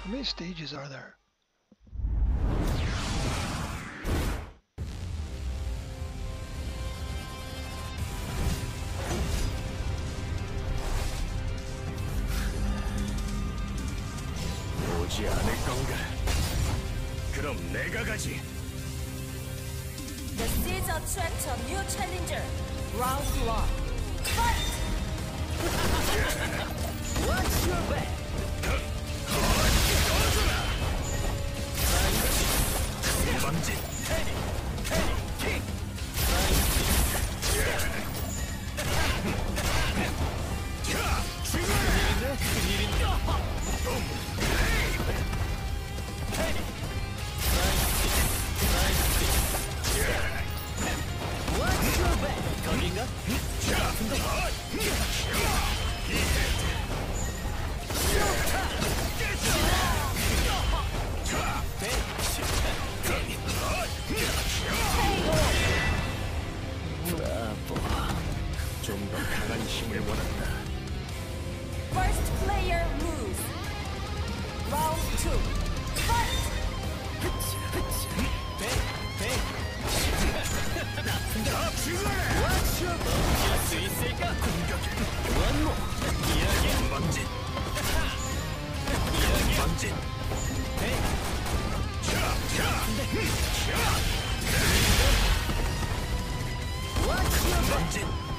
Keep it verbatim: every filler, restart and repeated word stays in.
How many stages are there? 오지 않을 건가? 그럼 내가 가지. The seeds attract a new challenger. Round one. Fight! Watch your back. 방진. Penny, penny, kick. Watch your back. 거긴가? 좀 더 강한 힘을 원한다. First player moves. Round two. Fight! bang, bang. Watch your back. 이길 수 있을까? 공격해. One more. 이야기. 방진. 이야기. 방진. bang. Watch your back. 방진.